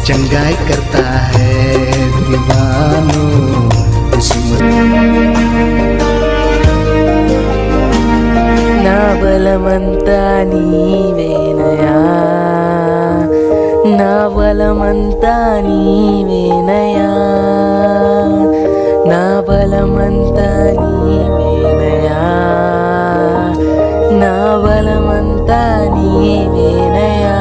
चंगाई करता है दीवानों నా బలమంతా నీవేనయా, నా బలమంతా నీవేనయా, నా బలమంతా నీవేనయా, నా బలమంతా నీవేనయా.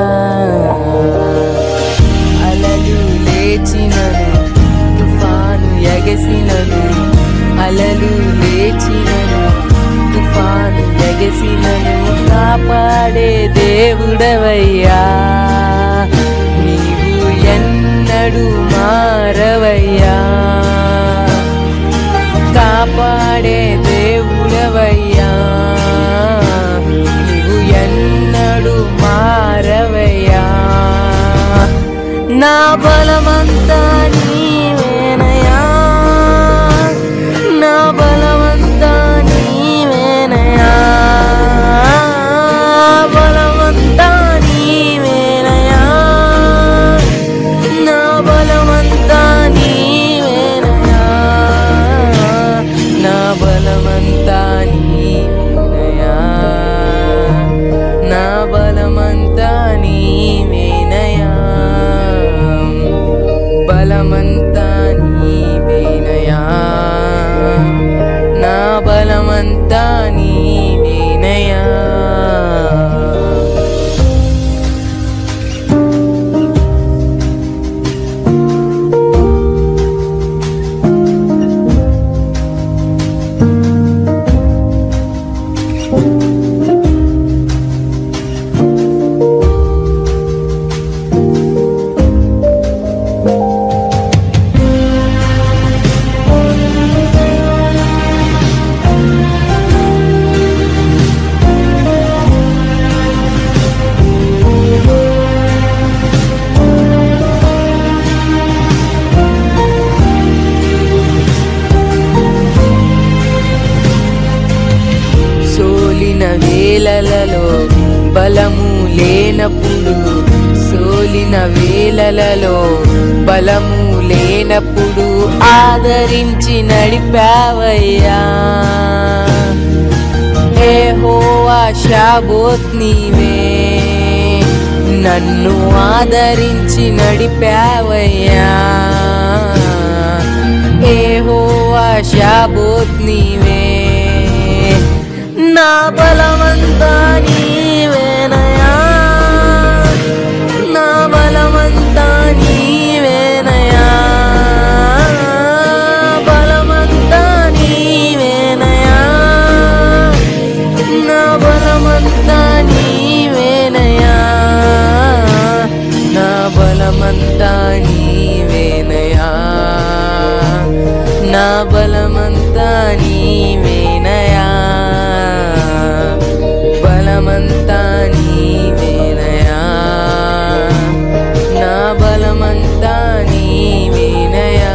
అలలు లేచినను తుఫాను ఎగసినను, అలలు లేచినను తుఫాను ఎగసినను కాపాడే దేవుడవయ్యా, నీవు ఎన్నడూ మారవయ్యా, కాపాడే దేవుడవయ్యా, నీవు ఎన్నడూ మారవయ్యా. నా బలమంతా నీవేనయా, నా బలమంతా నీవేనయా, బలమంతా నీవేనయా, నా బలమంతా నీవేనయా, నా బలమంతా నీవేనయా, నా బలమంతా నీవేనయా, బలమంతా నీవేనయా, నా బలమంతా నీవేనయా. వేళలలో బలము లేనప్పుడు, సోలిన వేళలలో బలము లేనప్పుడు ఆదరించి నడిపావయ్యా, యెహోవా షాబోత్ నీవే, నన్ను ఆదరించి నడిపావయ్యా, యెహోవా షాబోత్ నీవే, నా బలమంతా నీవేనయా, నా బలమంతా నీవేనయా, బలమంతా నీవేనయా, నా బలమంతా నీవేనయా, నా బలమంతా నీవేనయా, నా బలమంతా నీవేనయా, బలమంతా నీవేనయా, నా బలమంతా నీవేనయా.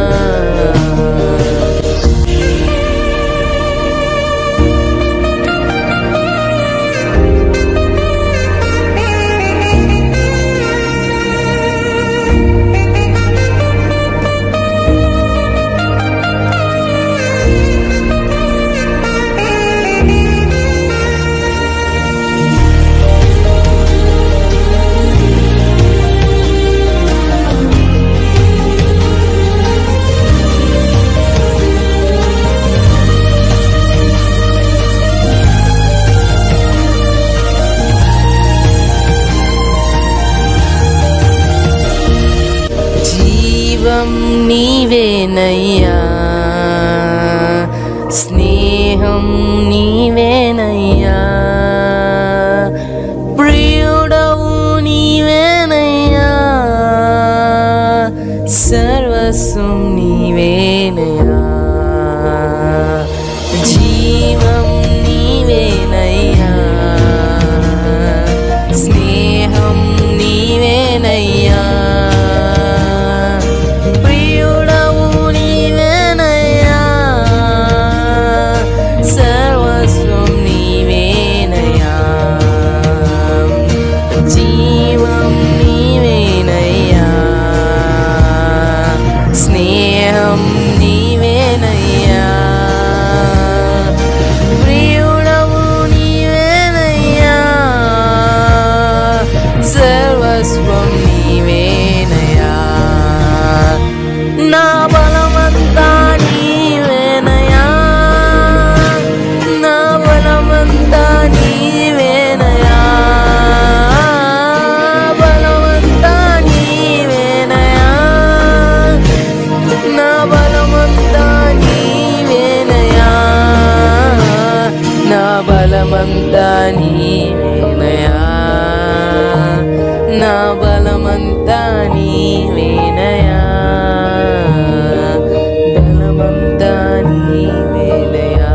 నీవేనయ్యా, స్నేహం నీవేనయ్యా, ప్రియుడవు నీవేనయ్యా, సర్వస్వం నీవేనయ్యా, జీవం నీవేనయ్యా, స్నేహం నీవేనయ్యా, ప్రియుడవు నీవేనయ్యా, నా బలమంతా నీవేనయ్యా, బలమంతా నీవేనయ్యా,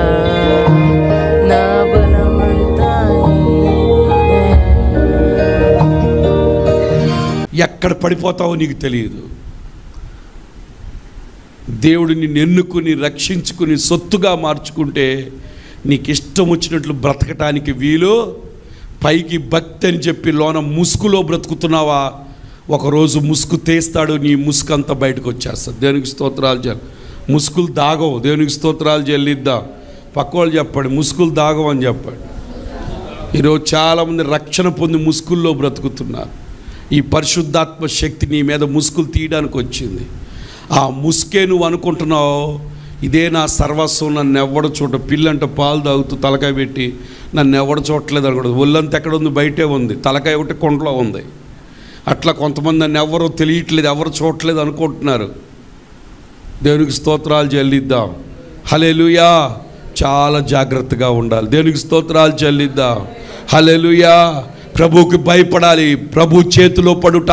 నా బలమంతా నీవేనయ్యా. ఎక్కడ పడిపోతావో నీకు తెలియదు. దేవుడు నిన్ను ఎన్నుకుని రక్షించుకుని సొత్తుగా మార్చుకుంటే నీకు ఇష్టం వచ్చినట్లు బ్రతకటానికి వీలు. పైకి భక్తి అని చెప్పి లోన ముసుగులో బ్రతుకుతున్నావా, ఒకరోజు ముసుగు తీస్తాడు, నీ ముసుగు అంతా బయటకు వచ్చేస్తుంది. దేవునికి స్తోత్రాలు చెల్లి. ముసుగులు దాగవు, దేవునికి స్తోత్రాలు చెల్లిద్దాం. పక్క వాళ్ళు చెప్పండి, ముసుగులు దాగవు అని చెప్పండి. ఈరోజు చాలామంది రక్షణ పొంది ముసుగుల్లో బ్రతుకుతున్నారు. ఈ పరిశుద్ధాత్మ శక్తి నీ మీద ముసుగులు తీయడానికి వచ్చింది. ఆ ముసుకే నువ్వు అనుకుంటున్నావు, ఇదే నా సర్వస్వం, నన్ను ఎవడ చూడ, పిల్లంట పాలు తాగుతూ తలకాయ పెట్టి నన్ను ఎవడ చూడట్లేదు అనుకోండి. ఒళ్ళంతా ఎక్కడ ఉంది, బయటే ఉంది, తలకాయ ఒకటి కొండలో ఉంది. అట్లా కొంతమంది నన్ను ఎవరో తెలియట్లేదు, ఎవరు చూడట్లేదు అనుకుంటున్నారు. దేవునికి స్తోత్రాలు చెల్లిద్దాం. హల్లెలూయా. చాలా జాగ్రత్తగా ఉండాలి. దేవునికి స్తోత్రాలు చెల్లిద్దాం. హల్లెలూయా. ప్రభువుకి భయపడాలి. ప్రభు చేతిలో పడుట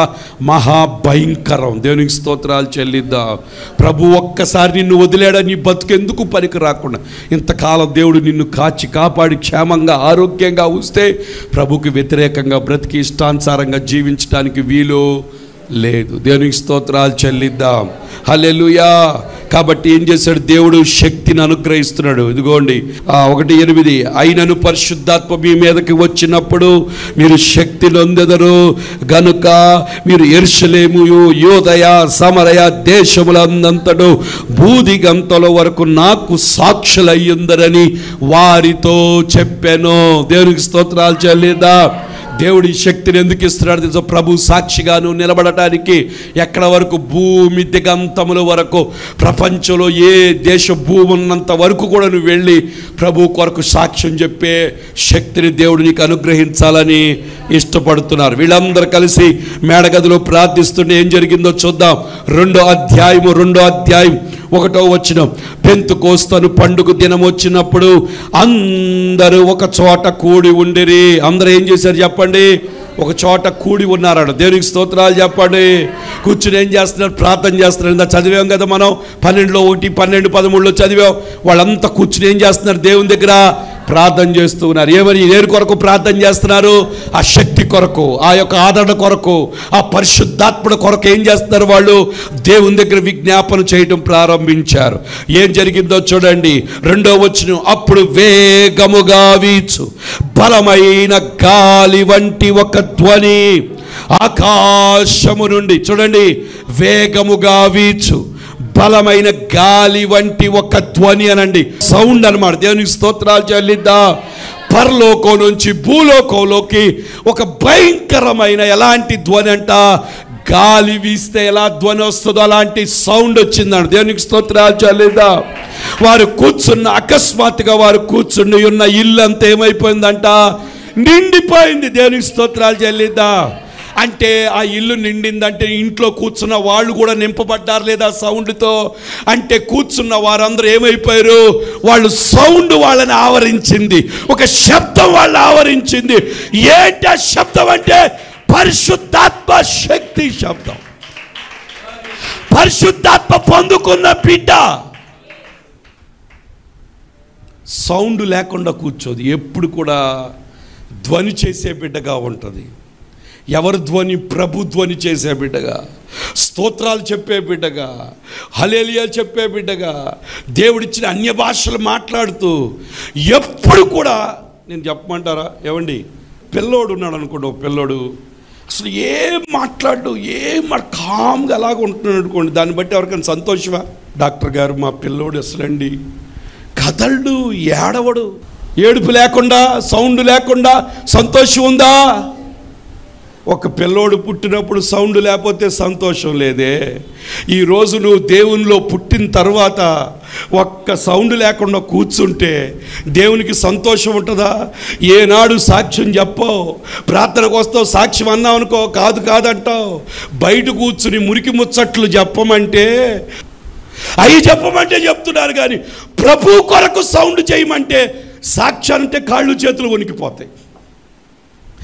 మహాభయంకరం. దేవునికి స్తోత్రాలు చెల్లిద్దాం. ప్రభు ఒక్కసారి నిన్ను వదిలేడా, నీ బతుకెందుకు పనికి రాకుండా ఇంతకాలం దేవుడు నిన్ను కాచి కాపాడి క్షేమంగా ఆరోగ్యంగా ఉంచితే ప్రభుకి వ్యతిరేకంగా బ్రతికి ఇష్టానుసారంగా జీవించడానికి వీలు లేదు. దేవునికి స్తోత్రాలు చెల్లిద్దాం. హల్లెలూయా. కాబట్టి ఏం చేశాడు దేవుడు? శక్తిని అనుగ్రహిస్తున్నాడు. ఇదిగోండి 1:8, అయినను పరిశుద్ధాత్మ మీ మీదకి వచ్చినప్పుడు మీరు శక్తి నొందెదరు గనుక మీరు యెరూషలేము, యూదయ, సమరయ దేశములందంతటా భూదిగంతల వరకు నాకు సాక్షులయ్యుందరని వారితో చెప్పాను. దేవునికి స్తోత్రాలు చెల్లిద్దాం. దేవుడి శక్తిని ఎందుకు ఇస్తున్నాడు తెలుసా? ప్రభు సాక్షిగాను నిలబడటానికి. ఎక్కడ వరకు? భూమి దిగంతముల వరకు, ప్రపంచంలో ఏ దేశ భూమి ఉన్నంత వరకు కూడా నువ్వు వెళ్ళి ప్రభు కొరకు సాక్ష్యం చెప్పే శక్తిని దేవుడు నీకు అనుగ్రహించాలని ఇష్టపడుతున్నారు. వీళ్ళందరూ కలిసి మేడగదిలో ప్రార్థిస్తుంటే ఏం జరిగిందో చూద్దాం. 2వ అధ్యాయం 1వ వచనం. పెంతెకోస్తు పండుగ దినం వచ్చినప్పుడు అందరూ ఒక చోట కూడి ఉండిరి. అందరూ ఏం చేశారు చెప్పండి? ఒక చోట కూడి ఉన్నారట. దేవునికి స్తోత్రాలు చెప్పండి. కూర్చుని ఏం చేస్తున్నారు? ప్రార్థన చేస్తున్నారు. ఇందా చదివాం కదా మనం, 12, 1, 12, 13 చదివాం. వాళ్ళంతా కూర్చుని ఏం చేస్తున్నారు? దేవుని దగ్గర ప్రార్థన చేస్తూ ఉన్నారు. ఏమని? దేని కొరకు ప్రార్థన చేస్తున్నారు? ఆ శక్తి కొరకు, ఆ యొక్క ఆదరణ కొరకు, ఆ పరిశుద్ధాత్ముడి కొరకు ఏం చేస్తున్నారు? వాళ్ళు దేవుని దగ్గర విజ్ఞాపన చేయటం ప్రారంభించారు. ఏం జరిగిందో చూడండి. 2వ వచనం. అప్పుడు వేగముగా వీచు బలమైన గాలి వంటి ఒక ధ్వని ఆకాశము నుండి, చూడండి, వేగముగా వీచు బలమైన గాలి వంటి ఒక ధ్వని అనండి, సౌండ్ అన్నమాట. దేవునికి స్తోత్రాలు చెల్లిద్దా. పరలోకం నుంచి భూలోకంలోకి ఒక భయంకరమైన ఎలాంటి ధ్వని అంట, గాలి వీస్తే ఎలా ధ్వని వస్తుందో అలాంటి సౌండ్ వచ్చిందంట. దేవునికి స్తోత్రాలు చెల్లిద్దా. వారు అకస్మాత్తుగా వారు కూర్చుని ఉన్న ఇల్లు అంతా ఏమైపోయిందంట? నిండిపోయింది. దేవునికి స్తోత్రాలు చెల్లిద్దా. అంటే ఆ ఇల్లు నిండిందంటే ఇంట్లో కూర్చున్న వాళ్ళు కూడా నింపబడ్డారు లేదా సౌండ్తో? అంటే కూర్చున్న వారందరూ ఏమైపోయారు? వాళ్ళు సౌండ్ వాళ్ళని ఆవరించింది, ఒక శబ్దం వాళ్ళని ఆవరించింది. ఏంటి ఆ శబ్దం అంటే? పరిశుద్ధాత్మ శక్తి శబ్దం. పరిశుద్ధాత్మ పొందుకున్న బిడ్డ సౌండ్ లేకుండా కూర్చోదు, ఎప్పుడు కూడా ధ్వని చేసే బిడ్డగా ఉంటుంది. ఎవరు ధ్వని? ప్రభు ధ్వని చేసే బిడ్డగా, స్తోత్రాలు చెప్పే బిడ్డగా, హల్లెలూయా చెప్పే బిడ్డగా, దేవుడిచ్చిన అన్య భాషలు మాట్లాడుతూ ఎప్పుడు కూడా. నేను చెప్పమంటారా? ఏమండి, పిల్లోడు ఉన్నాడు అనుకోండి, పిల్లోడు అసలు ఏం మాట్లాడు, కామ్గా అలాగ ఉంటున్నాడు అనుకోండి, దాన్ని బట్టి ఎవరికైనా సంతోషమా? డాక్టర్ గారు మా పిల్లోడు అసలండి కదలడు, ఏడవడు, ఏడుపు లేకుండా, సౌండ్ లేకుండా సంతోషం ఉందా? ఒక పిల్లోడు పుట్టినప్పుడు సౌండ్ లేకపోతే సంతోషం లేదే. ఈరోజు నువ్వు దేవునిలో పుట్టిన తర్వాత ఒక్క సౌండ్ లేకుండా కూర్చుంటే దేవునికి సంతోషం ఉంటుందా? ఏనాడు సాక్ష్యం చెప్పవు, ప్రార్థనకు వస్తావు, సాక్ష్యం అన్నావు అనుకో, కాదంటావు. బయట కూర్చుని మురికి ముచ్చట్లు చెప్పమంటే, అవి చెప్పమంటే చెప్తున్నారు, కానీ ప్రభు కొరకు సౌండ్ చేయమంటే సాక్ష్యం అంటే కాళ్ళు చేతులు వణికిపోతాయి. ప్రభు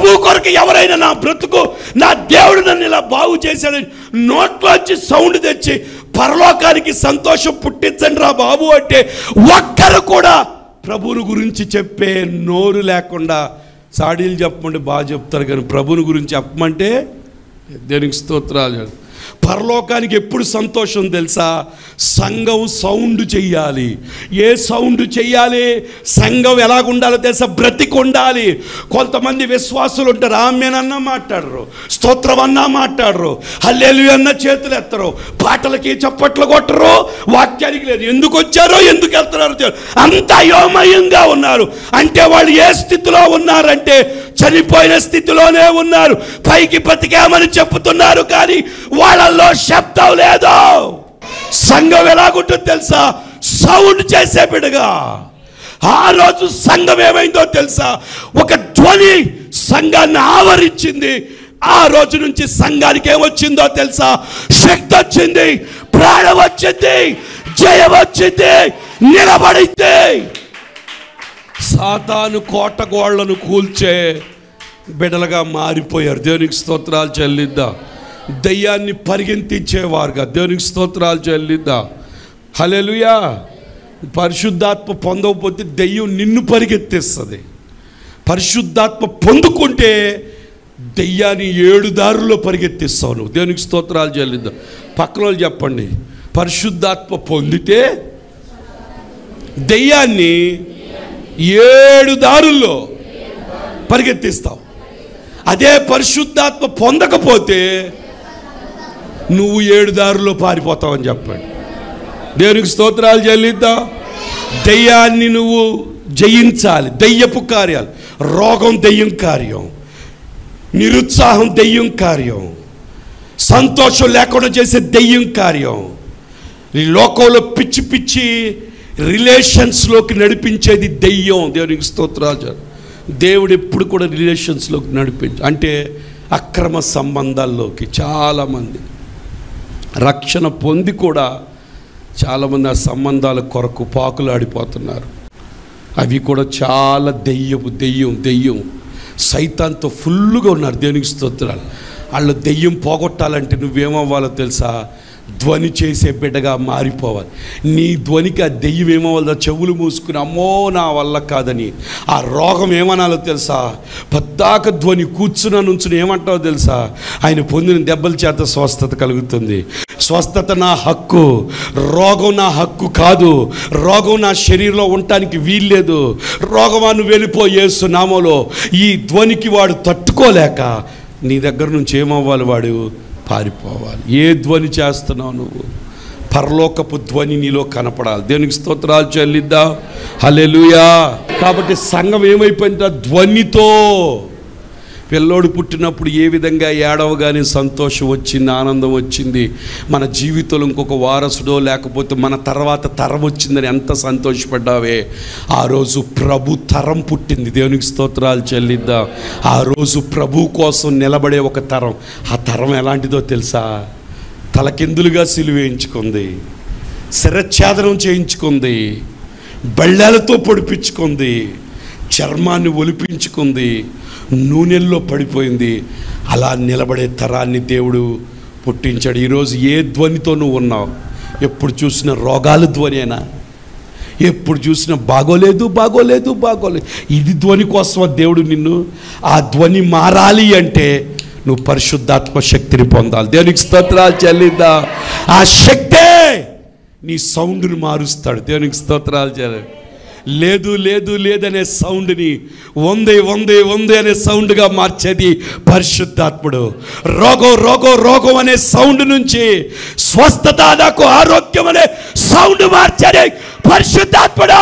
ప్రభు కొరకు ఎవరైనా నా బ్రతుకు నా దేవుడు నన్ను ఇలా బాగు చేశాడని నోట్లోంచి సౌండ్ తెచ్చి పరలోకానికి సంతోషం పుట్టించండి రా బాబు అంటే ఒక్కరు కూడా ప్రభువుని గురించి చెప్పే నోరు లేకుండా సాడీలు చెప్పమంటే బాగా చెప్తారు, కానీ ప్రభువుని గురించి చెప్పమంటే దేనికి స్తోత్రాలు. పరలోకానికి ఎప్పుడు సంతోషం తెలుసా? సంఘం సౌండ్ చెయ్యాలి. ఏ సౌండ్ చెయ్యాలి? సంఘం ఎలాగుండాలో తెలుసా? బ్రతికి ఉండాలి. కొంతమంది విశ్వాసులు ఉంటారు, ఆమెనన్నా మాట్లాడరు, స్తోత్రం అన్నా మాట్లాడరు, హల్లెలూయా అన్న చేతులు ఎత్తరు, పాటలకి చప్పట్లు కొట్టరు, వాక్యానికి లేదు. ఎందుకు వచ్చారో ఎందుకు వెళ్తున్నారో అంత అయోమయంగా ఉన్నారు. అంటే వాళ్ళు ఏ స్థితిలో ఉన్నారంటే చనిపోయిన స్థితిలోనే ఉన్నారు. పైకి బతికామని చెప్తున్నారు, కానీ వాళ్ళల్లో శబ్దం లేదు. సంఘం ఎలాగుంటుందో తెలుసా? సౌండ్ చేసే బిడ్డగా. ఆ రోజు సంఘం ఏమైందో తెలుసా? ఒక ధ్వని సంఘాన్ని ఆవరించింది. ఆ రోజు నుంచి సంఘానికి ఏమొచ్చిందో తెలుసా? శక్తి వచ్చింది, ప్రాణం వచ్చింది, జయం వచ్చింది, నిలబడింది. సాతాను కోటగోళ్లను కూల్చే బిడ్డలుగా మారిపోయారు. దేవునికి స్తోత్రాలు చెల్లిద్దాం. దయ్యాన్ని పరిగెత్తించేవారుగా దేవునికి స్తోత్రాలు చెల్లిద్దాం. హల్లెలూయా. పరిశుద్ధాత్మ పొందకపోతే దెయ్యం నిన్ను పరిగెత్తిస్తుంది. పరిశుద్ధాత్మ పొందుకుంటే దెయ్యాన్ని 7 దారుల్లో పరిగెత్తిస్తావు నువ్వు. దేవునికి స్తోత్రాలు చెల్లిద్దాం. పక్కన వాళ్ళు చెప్పండి, పరిశుద్ధాత్మ పొందితే దెయ్యాన్ని 7 దారుల్లో పరిగెత్తిస్తావు. అదే పరిశుద్ధాత్మ పొందకపోతే నువ్వు 7 దారుల్లో పారిపోతావని చెప్పండి. దేవునికి స్తోత్రాలు చెల్లిద్దాం. దెయ్యాన్ని నువ్వు జయించాలి. దెయ్యపు కార్యాలు, రోగం దెయ్యం కార్యం, నిరుత్సాహం దెయ్యం కార్యం, సంతోషం లేకుండా చేసే దెయ్యం కార్యం, ఈ లోకంలో పిచ్చి పిచ్చి రిలేషన్స్లోకి నడిపించేది దెయ్యం. దేవునికి స్తోత్రాలు. దేవుడు ఎప్పుడు కూడా రిలేషన్స్లోకి అంటే అక్రమ సంబంధాల్లోకి చాలామంది రక్షణ పొంది కూడా చాలామంది ఆ సంబంధాల కొరకు పాకులాడిపోతున్నారు. అవి కూడా చాలా దెయ్యం సైతాన్తో ఫుల్గా ఉన్నారు. దేవునికి స్తోత్రాలు. వాళ్ళు దెయ్యం పోగొట్టాలంటే నువ్వేమవ్వాలో తెలుసా? ధ్వని చేసే బిడ్డగా మారిపోవాలి. నీ ధ్వనికి ఆ దెయ్యం ఏమవ్వాలో చెవులు మూసుకుని అమ్మో నా వల్ల కాదని. ఆ రోగం ఏమనాలో తెలుసా? పద్దాక ధ్వని కూర్చున్న నుంచుని ఏమంటావో తెలుసా? ఆయన పొందిన దెబ్బల చేత స్వస్థత కలుగుతుంది. స్వస్థత నా హక్కు, రోగం నా హక్కు కాదు. రోగం నా శరీరంలో ఉండటానికి వీల్లేదు. రోగమాను వెళ్ళిపో యేసు నామములో. ఈ ధ్వనికి వాడు తట్టుకోలేక నీ దగ్గర నుంచి ఏమవ్వాలి? వాడు పారిపోవాలి. ఏ ధ్వని చేస్తున్నావు నువ్వు? పరలోకపు ధ్వని నీలో కనపడాలి. దేవునికి స్తోత్రాలు చెల్లిద్దాం. హల్లెలూయా. కాబట్టి సంఘం ఏమైపోయింది? ధ్వనితో. పిల్లోడు పుట్టినప్పుడు ఏ విధంగా ఏడవగానే సంతోషం వచ్చింది, ఆనందం వచ్చింది, మన జీవితంలో ఇంకొక వారసుడో లేకపోతే మన తర్వాత తరం వచ్చిందని ఎంత సంతోషపడ్డావే. ఆ రోజు ప్రభు తరం పుట్టింది. దేవునికి స్తోత్రాలు చెల్లిద్దాం. ఆ రోజు ప్రభు కోసం నిలబడే ఒక తరం. ఆ తరం ఎలాంటిదో తెలుసా? తలకిందులుగా సిలువేయించుకుంది, శిరఛేదనం చేయించుకుంది, బళ్ళాలతో పొడిపించుకుంది, చర్మాన్ని ఒలిపించుకుంది, నూనెల్లో పడిపోయింది. అలా నిలబడే తరాన్ని దేవుడు పుట్టించాడు. ఈరోజు ఏ ధ్వనితో నువ్వు ఉన్నావు? ఎప్పుడు చూసిన రోగాల ధ్వనేనా? ఎప్పుడు చూసినా బాగోలేదు. ఇది ధ్వని కోసం దేవుడు నిన్ను. ఆ ధ్వని మారాలి అంటే నువ్వు పరిశుద్ధాత్మ శక్తిని పొందాలి. దేవునికి స్తోత్రాలు చెల్లిద్దా. ఆ శక్తే నీ సౌండ్ని మారుస్తాడు. దేవునికి స్తోత్రాలు చెల్లి. లేదనే సౌండ్ని వందే అనే సౌండ్గా మార్చేది పరిశుద్ధాత్ముడు. రోగం అనే సౌండ్ నుంచి స్వస్థత, నాకు ఆరోగ్యం అనే సౌండ్ మార్చేది పరిశుద్ధాత్ముడు.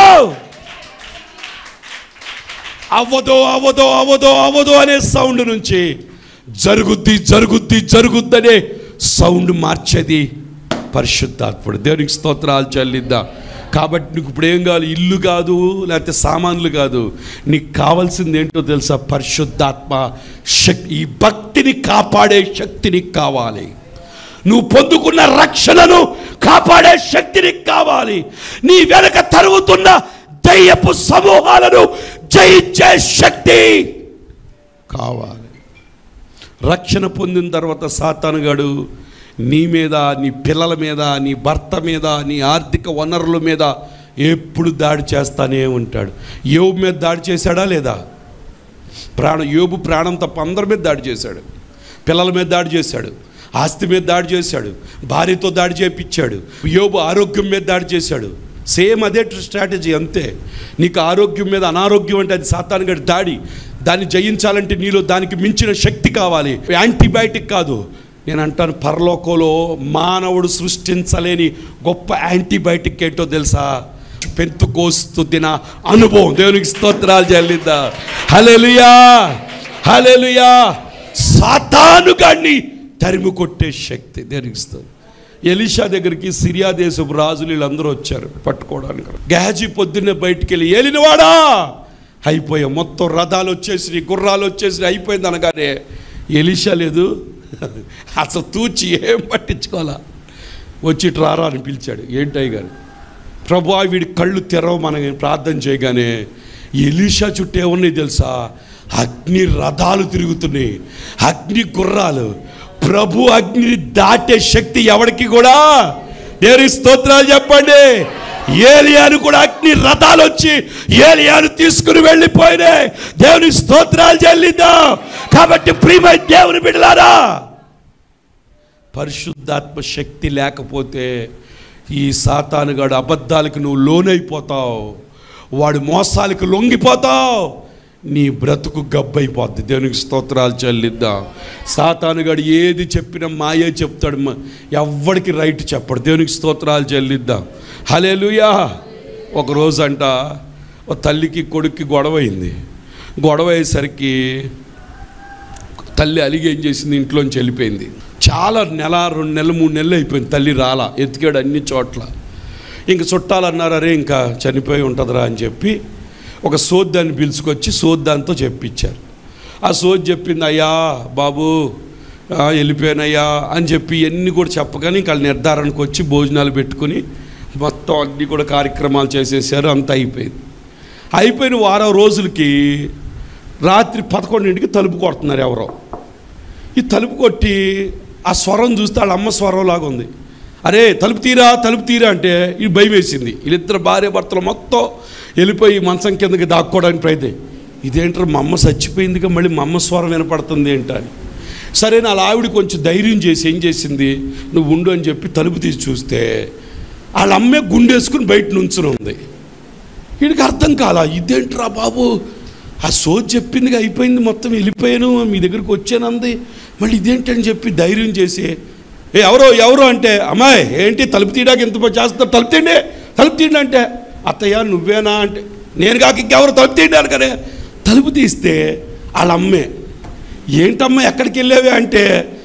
అవ్వదో అనే సౌండ్ నుంచి జరుగుద్ది అనే సౌండ్ మార్చేది పరిశుద్ధాత్ముడు. దేవునికి స్తోత్రాలు చెల్లిద్దాం. కాబట్టి నీకు ఇప్పుడు ఏం కావాలి? ఇల్లు కాదు, లేకపోతే సామాన్లు కాదు. నీకు కావాల్సింది ఏంటో తెలుసా? పరిశుద్ధాత్మ శక్తి. ఈ భక్తిని కాపాడే శక్తి నీకు కావాలి. నువ్వు పొందుకున్న రక్షణను కాపాడే శక్తి నీకు కావాలి. నీ వెనక తరుగుతున్న దయ్యపు సమూహాలను జయించే శక్తి కావాలి. రక్షణ పొందిన తర్వాత సాతానుగాడు నీ మీద, నీ పిల్లల మీద, నీ భర్త మీద, నీ ఆర్థిక వనరుల మీద ఎప్పుడు దాడి చేస్తానే ఉంటాడు. యోబు మీద దాడి చేశాడా లేదా? యోబు ప్రాణం తప్ప అందరి మీద దాడి చేశాడు. పిల్లల మీద దాడి చేశాడు, ఆస్తి మీద దాడి చేశాడు, భార్యతో దాడి చేయించాడు. యోబు ఆరోగ్యం మీద దాడి చేశాడు. సేమ్ అదే స్ట్రాటజీ, అంతే. నీకు ఆరోగ్యం మీద అనారోగ్యం అంటే అది సాతానుగాడి దాడి. దాన్ని జయించాలంటే నీలో దానికి మించిన శక్తి కావాలి, యాంటీబయాటిక్ కాదు. నేను అంటాను, పరలోకంలో మానవుడు సృష్టించలేని గొప్ప యాంటీబయాటిక్ ఏంటో తెలుసా? పెంతుకోస్తు దిన అనుభవం. దేవునికి స్తోత్రాలు చెల్లిద్దా. హల్లెలూయా, హల్లెలూయా. సాతానుగాడిని తరిమి కొట్టే శక్తి దేవునికి స్తోత్రం. ఎలీషా దగ్గరికి సిరియా దేశపు రాజులు వీళ్ళందరూ వచ్చారు పట్టుకోవడానికి. గెహజీ పొద్దున్నే బయటికి వెళ్ళి, ఏలినవాడా అయిపోయా, మొత్తం రథాలు వచ్చేసి, గుర్రాలు వచ్చేసి అయిపోయింది అనగానే ఎలీషా లేదు, అసలు తూచి ఏం పట్టించుకోవాలా, వచ్చి రారా అని పిలిచాడు. ఏంటయ్య గారు? ప్రభువా వీడి కళ్ళు తెరవ, మనం ప్రార్థన చేయగానే ఎలీషా చుట్టూ ఏమున్నాయి తెలుసా? అగ్ని రథాలు తిరుగుతున్నాయి, అగ్ని గుర్రాలు. ప్రభు అగ్ని దాటే శక్తి ఎవరికి కూడా. దేవునికి స్తోత్రాలు చెప్పండి. ఏలియాను కూడా అగ్ని రథాలు వచ్చి ఏలియాను తీసుకుని వెళ్ళిపోయినాయి. దేవునికి స్తోత్రాలు చెల్లిద్దాం. కాబట్టి ప్రియమైన దేవుని బిడ్డలారా, పరిశుద్ధాత్మ శక్తి లేకపోతే ఈ సాతానుగాడు అబద్ధాలకు నువ్వు లోనైపోతావు, వాడు మోసాలకు లొంగిపోతావు, నీ బ్రతుకు గబ్బైపోద్ది. దేవునికి స్తోత్రాలు చెల్లిద్దాం. సాతానుగాడు ఏది చెప్పినా మాయే చెప్తాడు, ఎవ్వడికి రైట్ చెప్పడు. దేవునికి స్తోత్రాలు చెల్లిద్దాం. హల్లెలూయా. ఒకరోజు అంట ఒక తల్లికి కొడుక్కి గొడవ అయింది. గొడవ అయ్యేసరికి తల్లి అలిగి ఏం చేసింది, ఇంట్లోంచి వెళ్ళిపోయింది. చాలా నెల, 2 నెలలు, 3 నెలలు అయిపోయింది. తల్లి రాలా, ఎతికాడు అన్ని చోట్ల. ఇంక చుట్టాలు అన్నారు, అరే ఇంకా చనిపోయి ఉంటుందిరా అని చెప్పి ఒక సోద్దాన్ని పిలుచుకొచ్చి సోద్దాంతో చెప్పించారు. ఆ సోద్ చెప్పింది, అయ్యా బాబు వెళ్ళిపోయానయ్యా అని చెప్పి ఎన్ని కూడా చెప్పగానే ఇంకా నిర్ధారణకు వచ్చి భోజనాలు పెట్టుకుని మొత్తం అన్నీ కూడా కార్యక్రమాలు చేసేసారు. అంతా అయిపోయిన వారం రోజులకి రాత్రి 11ంటికి తలుపు కొడుతున్నారు ఎవరో. ఈ తలుపు కొట్టి ఆ స్వరం చూస్తే వాళ్ళ అమ్మ స్వరం లాగా ఉంది. అరే తలుపు తీరా, తలుపు తీరా అంటే ఇది భయం వేసింది. వీళ్ళిద్దరు భార్య భర్తలు మొత్తం వెళ్ళిపోయి మంచం కిందకి దాక్కోవడానికి ప్రయత్నం. ఇదేంటారు, మా అమ్మ చచ్చిపోయిందిగా, మళ్ళీ మా అమ్మ స్వరం వినపడుతుంది ఏంట అని. సరే నా ఆవిడ కొంచెం ధైర్యం చేసి ఏం చేసింది, నువ్వు ఉండు అని చెప్పి తలుపు తీసి చూస్తే వాళ్ళ అమ్మే గుండేసుకుని బయట నుంచుని ఉంది. వీడికి అర్థం కాలా, ఇదేంట్రా బాబు, ఆ సోది చెప్పిందిగా అయిపోయింది, మొత్తం వెళ్ళిపోయాను, మీ దగ్గరికి వచ్చానంది, మళ్ళీ ఇదేంటని చెప్పి ధైర్యం చేసి ఎవరో అంటే, అమ్మాయి ఏంటి తలుపు తీయడానికి ఎంత చేస్తారు, తలుపు తీయండి అంటే, అత్తయ్య నువ్వేనా అంటే, నేను కాక ఇంకెవరు తలుపు తీయడాను కదా. తలుపు తీస్తే వాళ్ళ అమ్మే. ఏంటమ్మా ఎక్కడికి వెళ్ళేవి అంటే,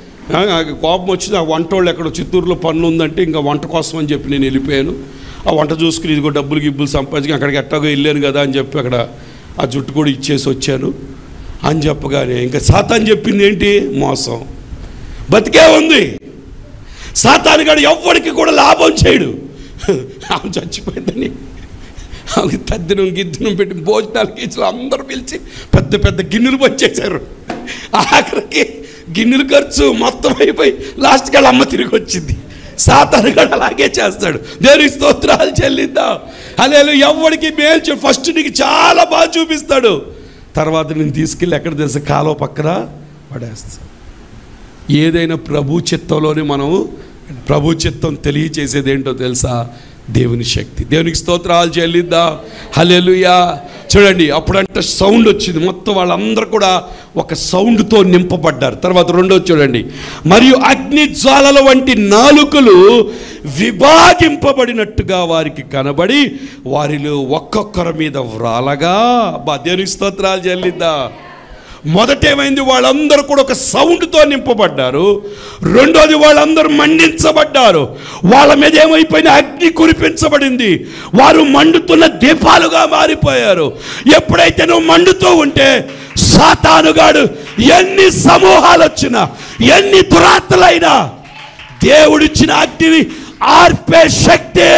కోపం వచ్చింది, ఆ వంటోళ్ళు ఎక్కడో చిత్తూరులో పనులు ఉందంటే ఇంకా వంట కోసం అని చెప్పి నేను వెళ్ళిపోయాను. ఆ వంట చూసుకుని ఇదిగో డబ్బులు సంపాదించి అక్కడికి ఎట్టాగో వెళ్ళాను కదా అని చెప్పి అక్కడ ఆ జుట్టు కూడా ఇచ్చేసి వచ్చాను అని చెప్పగానే ఇంకా సాతాను చెప్పింది ఏంటి, మోసం. బతికే ఉంది. సాతానుగాడు ఎవ్వడికి కూడా లాభం చేయడు. ఆమె చచ్చిపోయిందని ఆమెకి తద్దినం గిద్దినం పెట్టి భోజనాలు గీచులు అందరూ పిలిచి పెద్ద పెద్ద గిన్నెలు వచ్చేసారు. ఆఖరికి గిన్నెలు ఖర్చు మొత్తం అయిపోయి లాస్ట్కి వాళ్ళ అమ్మ తిరిగి వచ్చింది. సాతానుగాడు అలాగే చేస్తాడు. దేవునికి స్తోత్రాలు చెల్లిద్దాం. హల్లెలూయా. ఎవ్వడికి మేలు ఫస్ట్ నీకు చాలా బాగా చూపిస్తాడు, తర్వాత నేను తీసుకెళ్ళి ఎక్కడ తెలుసా, కాలువ పక్కన పడేస్తాను. ఏదైనా ప్రభు చిత్తంలోనే మనం, ప్రభు చిత్తం తెలియచేసేది ఏంటో తెలుసా, దేవుని శక్తి. దేవునికి స్తోత్రాలు చెల్లిద్దాం. హల్లెలూయా. చూడండి, అప్పుడంటే సౌండ్ వచ్చింది, మొత్తం వాళ్ళందరూ కూడా ఒక సౌండ్తో నింపబడ్డారు. తర్వాత రెండోది చూడండి, మరియు అగ్ని జ్వాలల వంటి నాలుకలు విభాగింపబడినట్టుగా వారికి కనబడి వారిలో ఒక్కొక్కరి మీద వ్రాలగా. దేవునికి స్తోత్రాలు చెల్లిద్దాం. మొదటేమైంది, వాళ్ళందరూ కూడా ఒక సౌండ్తో నింపబడ్డారు. రెండోది వాళ్ళందరూ మండించబడ్డారు. వాళ్ళ మీద ఏమైపోయిన అగ్ని కురిపించబడింది. వారు మండుతున్న దీపాలుగా మారిపోయారు. ఎప్పుడైతే నువ్వు మండుతూ ఉంటే సాతానుగాడు ఎన్ని సమూహాలు వచ్చినా, ఎన్ని దురాత్తులైనా దేవుడిచ్చిన అగ్నిని ఆర్పే శక్తి.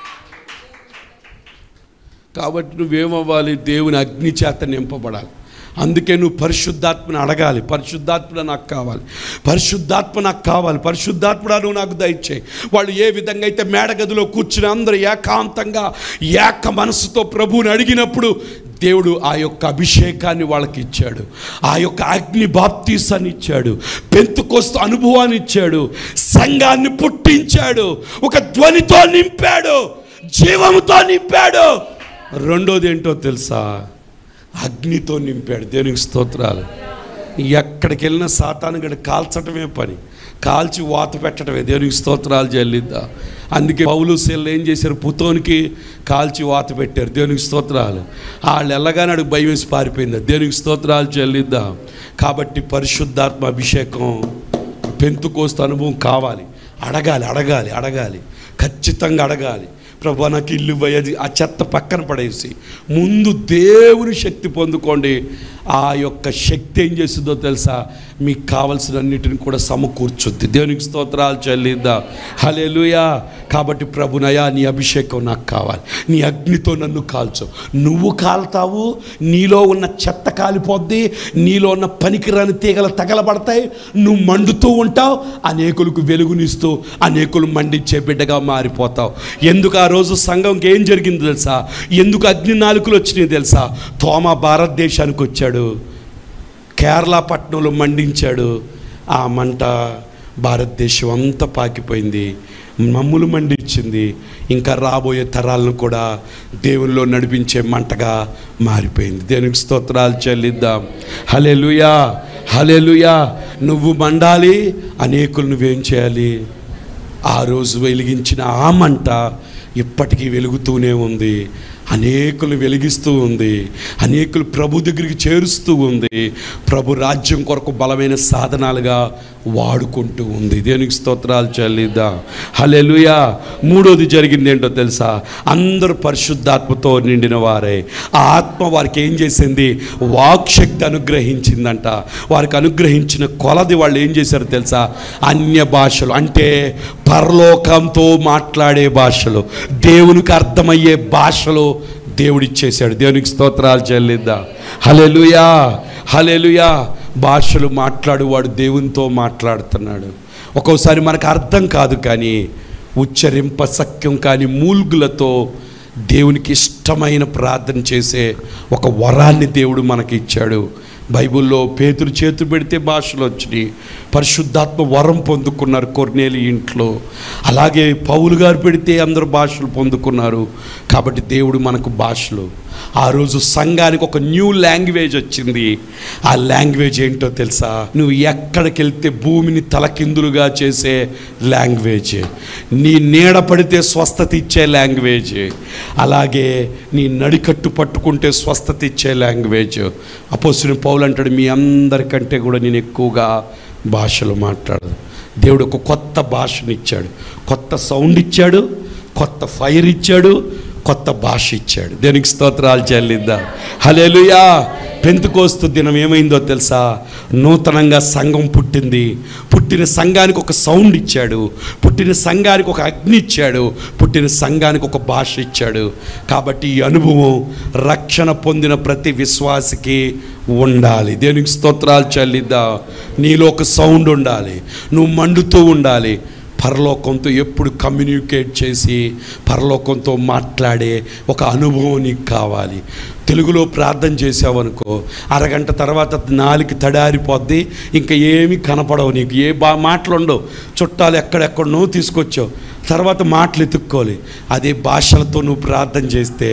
కాబట్టి నువ్వేమవ్వాలి, దేవుని అగ్ని చేత నింపబడాలి. అందుకే నువ్వు పరిశుద్ధాత్మను అడగాలి. పరిశుద్ధాత్మ నాకు కావాలి, పరిశుద్ధాత్మ నాకు కావాలి, పరిశుద్ధాత్మ నువ్వు నాకు దయచేయి. వాళ్ళు ఏ విధంగా అయితే మేడగదిలో కూర్చుని అందరూ ఏకాంతంగా ఏక మనసుతో ప్రభువుని అడిగినప్పుడు దేవుడు ఆ యొక్క అభిషేకాన్ని వాళ్ళకి ఇచ్చాడు, ఆ యొక్క అగ్ని బాప్తీసాన్ని ఇచ్చాడు, పెంతెకోస్తు అనుభవాన్ని ఇచ్చాడు, సంఘాన్ని పుట్టించాడు, ఒక ధ్వనితో నింపాడు, జీవముతో నింపాడు. రెండోది ఏంటో తెలుసా? అగ్నితో నింపాడు. దేవునికి స్తోత్రాలు. ఎక్కడికి వెళ్ళినా సాతాను గడి కాల్చటమే పని, కాల్చి వాత పెట్టడమే. దేవునికి స్తోత్రాలు చెల్లిద్దా. అందుకే పౌలు శీలలు ఏం చేశారు? పుతోనికి కాల్చి వాత పెట్టారు. దేవునికి స్తోత్రాలు. వాళ్ళు వెళ్ళగానే అడుగు భయం వేసి పారిపోయింది. దేవునికి స్తోత్రాలు చెల్లిద్దా. కాబట్టి పరిశుద్ధాత్మ అభిషేకం, పెంతెకోస్తు అనుభవం కావాలి. అడగాలి, అడగాలి, అడగాలి, ఖచ్చితంగా అడగాలి. ప్రభు నాకు ఇల్లు ఇవ్వది, ఆ చెత్త పక్కన పడేసి ముందు దేవుని శక్తి పొందుకోండి. ఆ యొక్క శక్తి ఏం చేస్తుందో తెలుసా? మీకు కావలసిన అన్నిటిని కూడా సమకూర్చుద్ది. దేవునికి స్తోత్రాలు చెల్లిద్దా. హల్లెలూయా. కాబట్టి ప్రభునయా, నీ అభిషేకం నాకు కావాలి, నీ అగ్నితో నన్ను కాల్చు. నువ్వు కాలుతావు, నీలో ఉన్న చెత్త కాలిపోద్ది, నీలో ఉన్న పనికిరాని తీగలు తగలబడతాయి, నువ్వు మండుతూ ఉంటావు, అనేకులకు వెలుగునిస్తూ అనేకులు మండించే బిడ్డగా మారిపోతావు. ఎందుకు ఆ రోజు సంఘంకి ఏం జరిగింది తెలుసా? ఎందుకు అగ్ని నాలుకలు వచ్చినాయి తెలుసా? తోమా భారతదేశానికి వచ్చాడు, కేరళ పట్టణంలో మండించాడు. ఆ మంట భారతదేశం అంతా పాకిపోయింది, మమ్ములు మండించింది. ఇంకా రాబోయే తరాలను కూడా దేవునిలో నడిపించే మంటగా మారిపోయింది. దేవునికి స్తోత్రాలు చెల్లిద్దాం. హల్లెలూయా, హల్లెలూయా. నువ్వు మండాలి, అనేకులు నువ్వేం చేయాలి? ఆ రోజు వెలిగించిన ఆ మంట ఇప్పటికీ వెలుగుతూనే ఉంది, అనేకులు వెలిగిస్తూ ఉంది, అనేకులు ప్రభు దగ్గరికి చేరుస్తూ ఉంది, ప్రభు రాజ్యం కొరకు బలమైన సాధనాలుగా వాడుకుంటూ ఉంది. దేవునికి స్తోత్రాలు చెల్లిద్దాం. హల్లెలూయా. మూడోది జరిగింది ఏంటో తెలుసా? అందరూ పరిశుద్ధాత్మతో నిండిన వారే. ఆ ఆత్మ వారికి ఏం చేసింది? వాక్శక్తి అనుగ్రహించిందంట. వారికి అనుగ్రహించిన కొలది వాళ్ళు ఏం చేశారు తెలుసా? అన్య భాషలు, అంటే పరలోకంతో మాట్లాడే భాషలు, దేవునికి అర్థమయ్యే భాషలు దేవుడిచ్చేశాడు. దేవునికి స్తోత్రాలు చెల్లిద్దాం. హల్లెలూయా, హల్లెలూయా. భాషలు మాట్లాడువాడు దేవునితో మాట్లాడుతున్నాడు. ఒక్కోసారి మనకు అర్థం కాదు, కానీ ఉచ్చరింప సఖ్యం కాని మూల్గులతో దేవునికి ఇష్టమైన ప్రార్థన చేసే ఒక వరాన్ని దేవుడు మనకి ఇచ్చాడు. బైబిల్లో పేతురు చేతులు పెడితే భాషలు వచ్చినాయి, పరిశుద్ధాత్మ వరం పొందుకున్నారు కొర్నేలి ఇంట్లో. అలాగే పౌలు గారు పెడితే అందరూ భాషలు పొందుకున్నారు. కాబట్టి దేవుడు మనకు భాషలు. ఆ రోజు సంఘానికి ఒక న్యూ లాంగ్వేజ్ వచ్చింది. ఆ లాంగ్వేజ్ ఏంటో తెలుసా? నువ్వు ఎక్కడికి వెళ్తే భూమిని తలకిందులుగా చేసే లాంగ్వేజ్, నీ నీడ పడితే స్వస్థత ఇచ్చే లాంగ్వేజ్, అలాగే నీ నడికట్టు పట్టుకుంటే స్వస్థత ఇచ్చే లాంగ్వేజ్. అపోస్తలుడైన పౌలు అంటాడు, మీ అందరికంటే కూడా నేను ఎక్కువగా భాషలు మాట్లాడదు. దేవుడు ఒక కొత్త భాషను ఇచ్చాడు, కొత్త సౌండ్ ఇచ్చాడు, కొత్త ఫైర్ ఇచ్చాడు, కొత్త భాష ఇచ్చాడు. దేనికి స్తోత్రాలు చెల్లిద్దాం. హల్లెలూయా. పెంతెకోస్తు దినం ఏమైందో తెలుసా? నూతనంగా సంఘం పుట్టింది. పుట్టిన సంఘానికి ఒక సౌండ్ ఇచ్చాడు, పుట్టిన సంఘానికి ఒక అగ్ని ఇచ్చాడు, పుట్టిన సంఘానికి ఒక భాష ఇచ్చాడు. కాబట్టి ఈ అనుభవం రక్షణ పొందిన ప్రతి విశ్వాసికి ఉండాలి. దేనికి స్తోత్రాలు చెల్లిద్దాం. నీలో ఒక సౌండ్ ఉండాలి, నువ్వు మండుతూ ఉండాలి. పరలోకంతో ఎప్పుడు కమ్యూనికేట్ చేసి పరలోకంతో మాట్లాడే ఒక అనుభవం నీకు కావాలి. తెలుగులో ప్రార్థన చేసావనుకో, అరగంట తర్వాత నాలుగు తడారిపోద్ది, ఇంకా ఏమీ కనపడవు నీకు, ఏ మాటలు ఉండవు. చుట్టాలు ఎక్కడెక్కడనో తీసుకొచ్చావు, తర్వాత మాటలు ఎత్తుక్కోవాలి. అదే భాషలతో నువ్వు ప్రార్థన చేస్తే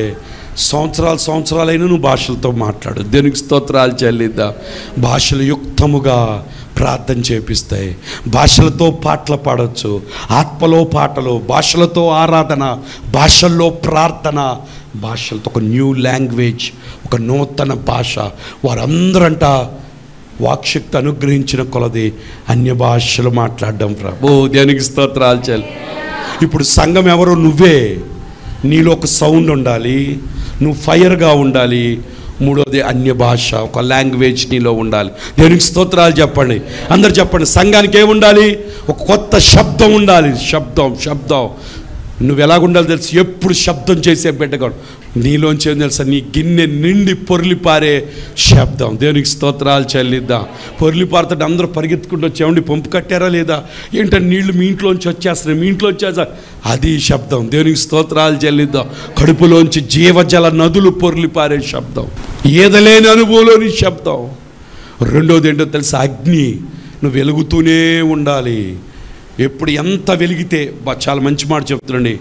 సంవత్సరాలైనా నువ్వు భాషలతో మాట్లాడు. దేనికి స్తోత్రాలు చెల్లిద్దాం. భాషలు యుక్తముగా ప్రార్థన చేపిస్తాయి. భాషలతో పాటలు పాడవచ్చు, ఆత్మలో పాటలు, భాషలతో ఆరాధన, భాషల్లో ప్రార్థన, భాషలతో ఒక న్యూ లాంగ్వేజ్, ఒక నూతన భాష. వారందరంట వాక్శక్తి అనుగ్రహించిన కొలది అన్య భాషలు మాట్లాడడం. ప్రభు దేనికి స్తోత్రాలు చెల్లి. ఇప్పుడు సంఘం ఎవరో నువ్వే. నీలో ఒక సౌండ్ ఉండాలి, నువ్వు ఫైర్గా ఉండాలి. మూడోది అన్య భాష, ఒక లాంగ్వేజ్ నీలో ఉండాలి. దేవునికి స్తోత్రాలు చెప్పండి, అందరు చెప్పండి. సంఘానికి ఏముండాలి? ఒక కొత్త శబ్దం ఉండాలి. శబ్దం నువ్వు ఎలాగుండాలో తెలుసు, ఎప్పుడు శబ్దం చేసే బిడ్డగా నీలోంచి ఏం తెలుసా, నీ గిన్నె నిండి పొర్లిపారే శబ్దం. దేవునికి స్తోత్రాలు చెల్లిద్దాం. పొర్లిపారుతుంటే అందరూ పరిగెత్తుకుంటూ వచ్చి ఏమండి పంపు కట్టారా లేదా, ఏంటంటే నీళ్లు మీ ఇంట్లోంచి వచ్చేస్తున్నాయి, మీ ఇంట్లో వచ్చేసా, అది శబ్దం. దేవునికి స్తోత్రాలు చెల్లిద్దాం. కడుపులోంచి జీవజల నదులు పొర్లిపారే శబ్దం, ఏదలేని అనుభవంలోని శబ్దం. రెండోది ఏంటో తెలుసా, అగ్ని. నువ్వు వెలుగుతూనే ఉండాలి. ఎప్పుడు ఎంత వెలిగితే, చాలా మంచి మాట చెప్తున్నాండి,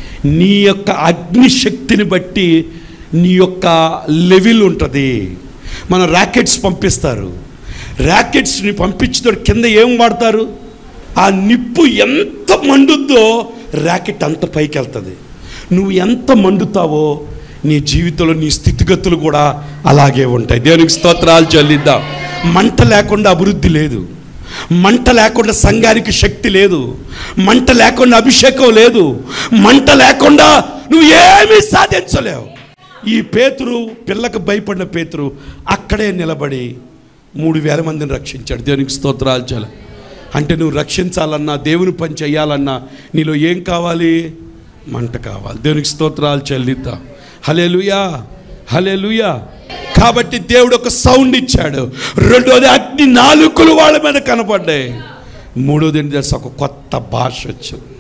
నీ యొక్క అగ్ని శక్తిని బట్టి నీ యొక్క లెవెల్ ఉంటుంది. మన ర్యాకెట్స్ పంపిస్తారు, ర్యాకెట్స్ని పంపించిన కింద ఏం వాడతారు, ఆ నిప్పు ఎంత మండుద్దో ర్యాకెట్ అంత పైకి వెళ్తుంది. నువ్వు ఎంత మండుతావో నీ జీవితంలో నీ స్థితిగతులు కూడా అలాగే ఉంటాయి. దేవునికి స్తోత్రాలు చెల్లిద్దాం. మంట లేకుండా అభివృద్ధి లేదు, మంట లేకుండా సంఘానికి శక్తి లేదు, మంట లేకుండా అభిషేకం లేదు, మంట లేకుండా నువ్వు ఏమీ సాధించలేవు. ఈ పేతురు, పిల్లకు భయపడిన పేతురు అక్కడే నిలబడి 3000 మందిని రక్షించాడు. దేవునికి స్తోత్రాలు చాలు. అంటే నువ్వు రక్షించాలన్నా, దేవుని పని చేయాలన్నా నీలో ఏం కావాలి, మంట కావాలి. దేవునికి స్తోత్రాలు చెల్లిద్దాం. హల్లెలూయా, హల్లెలూయా. కాబట్టి దేవుడు ఒక సౌండ్ ఇచ్చాడు. రెండోది అగ్ని నాలుకలు వాళ్ళ మీద కనపడ్డాయి. మూడోది ఏంటి తెలుసా, ఒక కొత్త భాష వచ్చింది.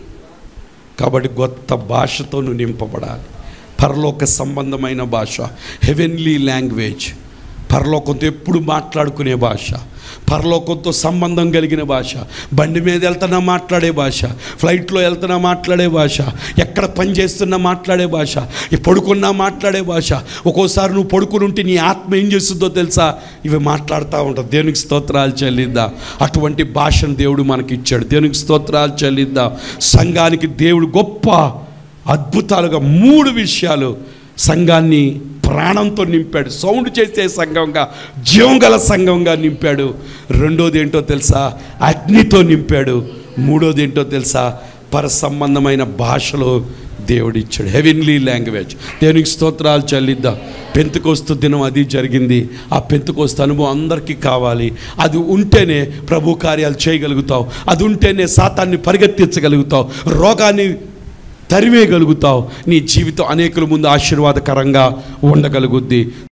కాబట్టి కొత్త భాషతో నువ్వు నింపబడాలి. పరలోక సంబంధమైన భాష, హెవెన్లీ లాంగ్వేజ్, పరలోకంతో ఎప్పుడు మాట్లాడుకునే భాష, పరలోకంతో సంబంధం కలిగిన భాష. బండి మీద వెళ్తున్నా మాట్లాడే భాష, ఫ్లైట్లో వెళ్తున్నా మాట్లాడే భాష, ఎక్కడ పని చేస్తున్నా మాట్లాడే భాష, పడుకున్నా మాట్లాడే భాష. ఒక్కోసారి నువ్వు పడుకుని ఉంటే నీ ఆత్మ ఏం చేస్తుందో తెలుసా, ఇవి మాట్లాడుతూ ఉంటుంది. దేవునికి స్తోత్రాలు చెల్లిద్దాం. అటువంటి భాషను దేవుడు మనకి ఇచ్చాడు. దేవునికి స్తోత్రాలు చెల్లిద్దాం. సంఘానికి దేవుడు గొప్ప అద్భుతాలుగా 3 విషయాలు సంఘాన్ని ప్రాణంతో నింపాడు. సౌండ్ చేసే సంఘంగా, జీవం గల సంఘంగా నింపాడు. రెండోది ఏంటో తెలుసా, అగ్నితో నింపాడు. మూడోది ఏంటో తెలుసా, పర సంబంధమైన భాషలో దేవుడిచ్చాడు, హెవెన్లీ లాంగ్వేజ్. దేవునికి స్తోత్రాలు చెల్లిద్దాం. పెంతెకోస్తు దినం అది జరిగింది. ఆ పెంతెకోస్తు అనుభవం అందరికీ కావాలి. అది ఉంటేనే ప్రభు కార్యాలు చేయగలుగుతావు, అది ఉంటేనే సాతాన్ని పరిగెత్తించగలుగుతావు, రోగాన్ని తరివేయగలుగుతావు. నీ జీవితం అనేకుల ముందు ఆశీర్వాదకరంగా ఉండగలుగుద్ది.